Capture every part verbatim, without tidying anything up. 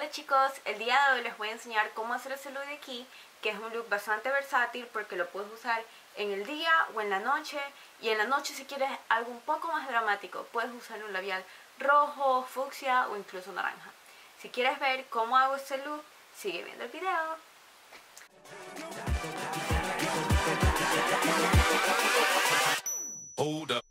Hola chicos, el día de hoy les voy a enseñar cómo hacer ese look de aquí, que es un look bastante versátil porque lo puedes usar en el día o en la noche. Y en la noche, si quieres algo un poco más dramático, puedes usar un labial rojo, fucsia o incluso naranja. Si quieres ver cómo hago este look, sigue viendo el video. Hold up.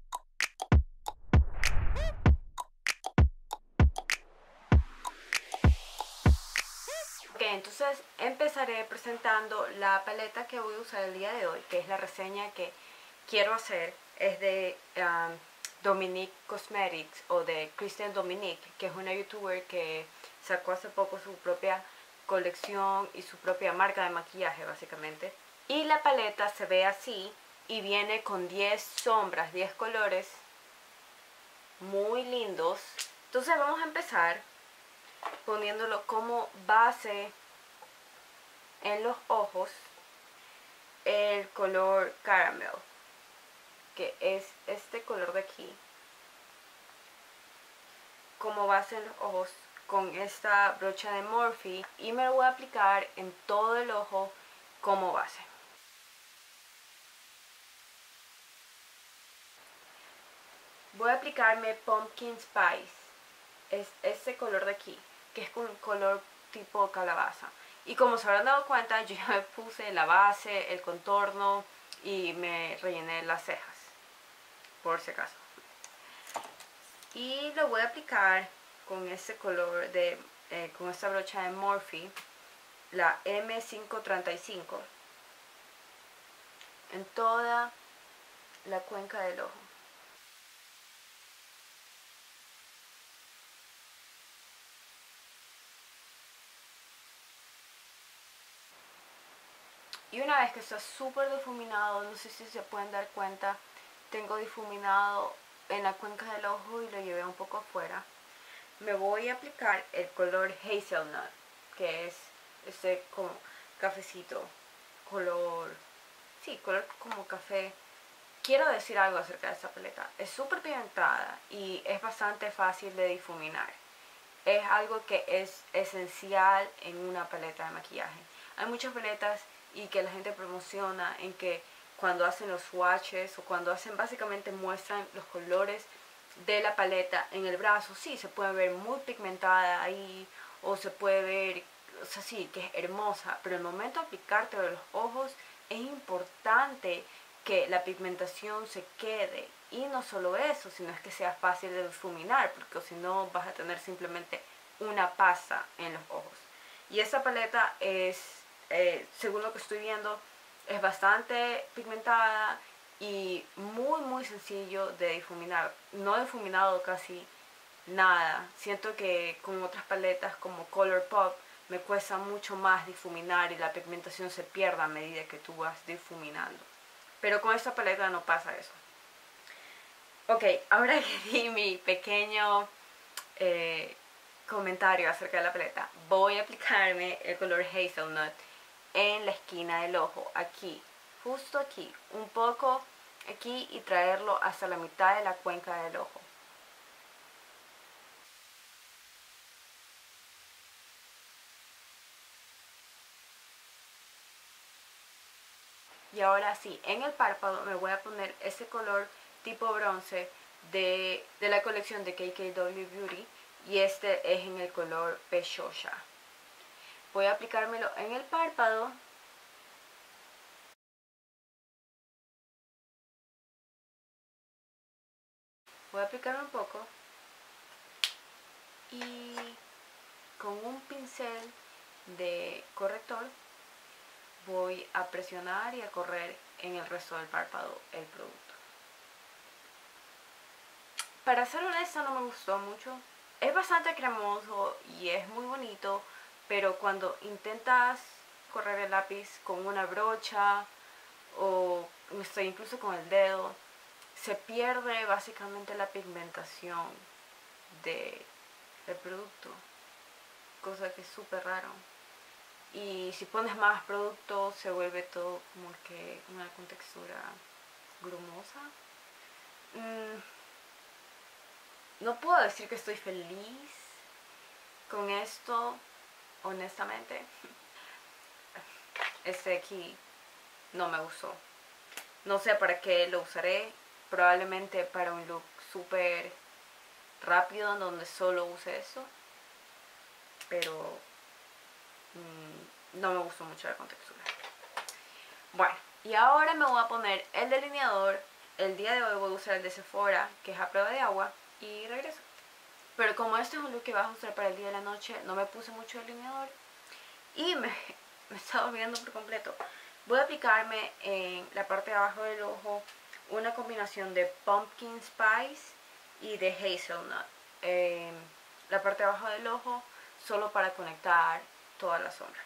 Ok, entonces empezaré presentando la paleta que voy a usar el día de hoy, que es la reseña que quiero hacer. Es de um, Dominique Cosmetics o de Christian Dominique, que es una youtuber que sacó hace poco su propia colección y su propia marca de maquillaje básicamente. Y la paleta se ve así y viene con diez sombras, diez colores muy lindos. Entonces vamos a empezar poniéndolo como base en los ojos el color caramel, que es este color de aquí, como base en los ojos con esta brocha de Morphe, y me lo voy a aplicar en todo el ojo como base. Voy a aplicarme Pumpkin Spice, es este color de aquí, que es un color tipo calabaza. Y como se habrán dado cuenta, yo ya me puse la base, el contorno y me rellené las cejas, por si acaso. Y lo voy a aplicar con este color de, eh, con esta brocha de Morphe, la M quinientos treinta y cinco, en toda la cuenca del ojo. Y una vez que está súper difuminado, no sé si se pueden dar cuenta, tengo difuminado en la cuenca del ojo y lo llevé un poco afuera. Me voy a aplicar el color Hazelnut, que es este como cafecito, color, sí, color como café. Quiero decir algo acerca de esta paleta. Es súper pigmentada y es bastante fácil de difuminar. Es algo que es esencial en una paleta de maquillaje. Hay muchas paletas y que la gente promociona en que cuando hacen los swatches o cuando hacen, básicamente muestran los colores de la paleta en el brazo. Sí, se puede ver muy pigmentada ahí, o se puede ver, o sea, sí, que es hermosa, pero el momento de aplicarte de los ojos es importante que la pigmentación se quede. Y no solo eso, sino es que sea fácil de difuminar, porque si no vas a tener simplemente una pasa en los ojos. Y esta paleta es, eh, según lo que estoy viendo, es bastante pigmentada y muy muy sencillo de difuminar. No he difuminado casi nada. Siento que con otras paletas como Colourpop me cuesta mucho más difuminar y la pigmentación se pierde a medida que tú vas difuminando. Pero con esta paleta no pasa eso. Ok, ahora que di mi pequeño eh, comentario acerca de la paleta, voy a aplicarme el color Hazelnut en la esquina del ojo, aquí, justo aquí, un poco aquí, y traerlo hasta la mitad de la cuenca del ojo. Y ahora sí, en el párpado me voy a poner ese color tipo bronce de, de la colección de K K W Beauty, y este es en el color Pechocha. Voy a aplicármelo en el párpado. Voy a aplicar un poco y con un pincel de corrector voy a presionar y a correr en el resto del párpado el producto. Para ser honesta, no me gustó mucho. Es bastante cremoso y es muy bonito, pero cuando intentas correr el lápiz con una brocha o incluso con el dedo, se pierde básicamente la pigmentación de, del producto, cosa que es súper raro. Y si pones más producto se vuelve todo como que una contextura grumosa. Mm, no puedo decir que estoy feliz, Con esto, honestamente, este de aquí no me gustó. No sé para qué lo usaré. Probablemente para un look súper rápido en donde solo use eso. Pero mmm, no me gustó mucho la contextura. Bueno, y ahora me voy a poner el delineador. El día de hoy voy a usar el de Sephora, que es a prueba de agua, y regreso. Pero como este es un look que vas a usar para el día de la noche, no me puse mucho delineador y me, me estaba olvidando por completo. Voy a aplicarme en la parte de abajo del ojo una combinación de Pumpkin Spice y de Hazelnut. Eh, la parte de abajo del ojo solo para conectar toda la sombra.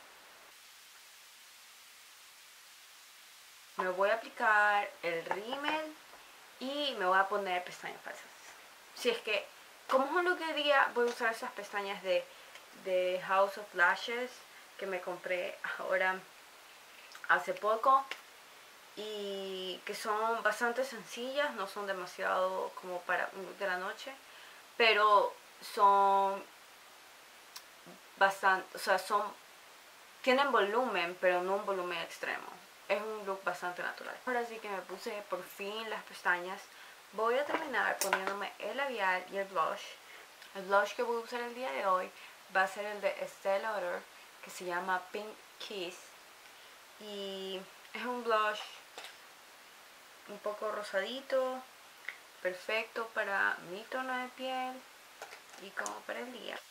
Me voy a aplicar el rímel y me voy a poner pestañas falsas. Si es que, como es un look de día, voy a usar esas pestañas de, de House of Lashes que me compré ahora hace poco y que son bastante sencillas, no son demasiado como para un look de la noche, pero son bastante, o sea, son, tienen volumen, pero no un volumen extremo. Es un look bastante natural. Ahora sí que me puse por fin las pestañas. Voy a terminar poniéndome el labial y el blush. El blush que voy a usar el día de hoy va a ser el de Estée Lauder, que se llama Pink Kiss. Y es un blush un poco rosadito, perfecto para mi tono de piel y como para el día.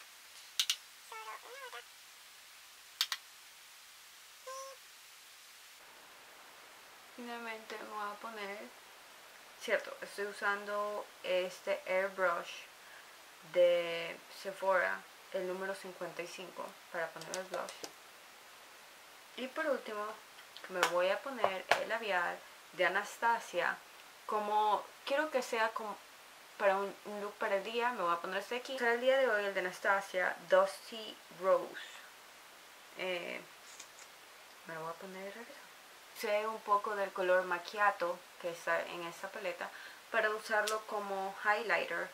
Finalmente me voy a poner, cierto, estoy usando este airbrush de Sephora, el número cincuenta y cinco, para poner el blush. Y por último me voy a poner el labial de Anastasia. Como quiero que sea como para un, un look para el día, me voy a poner este aquí. Para el día de hoy el de Anastasia Dusty Rose. Eh, me lo voy a poner de regreso. Usé un poco del color macchiato que está en esta paleta para usarlo como highlighter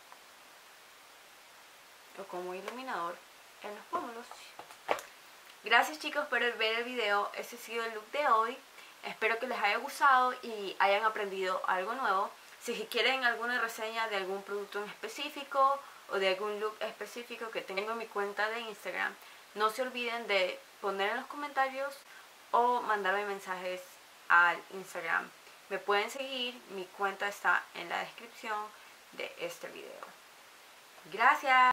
o como iluminador en los pómulos. Gracias chicos por ver el video. Este ha sido el look de hoy. Espero que les haya gustado y hayan aprendido algo nuevo. Si quieren alguna reseña de algún producto en específico o de algún look específico que tengo en mi cuenta de Instagram, no se olviden de poner en los comentarios o mandarme mensajes al Instagram. Me pueden seguir, mi cuenta está en la descripción de este video. Gracias.